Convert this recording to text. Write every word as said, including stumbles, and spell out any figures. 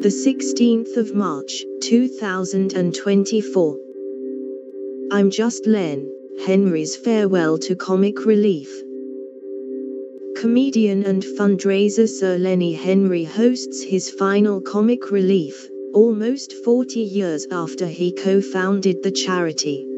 the sixteenth of March, two thousand twenty-four. I'm just Len Henry's farewell to comic relief. Comedian and fundraiser Sir Lenny Henry hosts his final comic relief, almost forty years after he co-founded the charity.